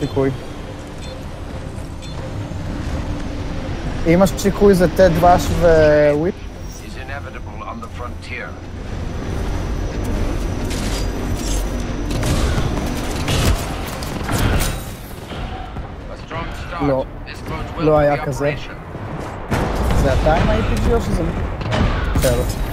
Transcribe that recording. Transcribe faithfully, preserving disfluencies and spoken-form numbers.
סיכוי. אם השיקוי זה תה דבש וויט? Is inevitable on the frontier. A strong start. לא, This bodes well לא for היה the כזה. operation. זה אתה עם ה-איי פי ג'י או שזה... בסדר.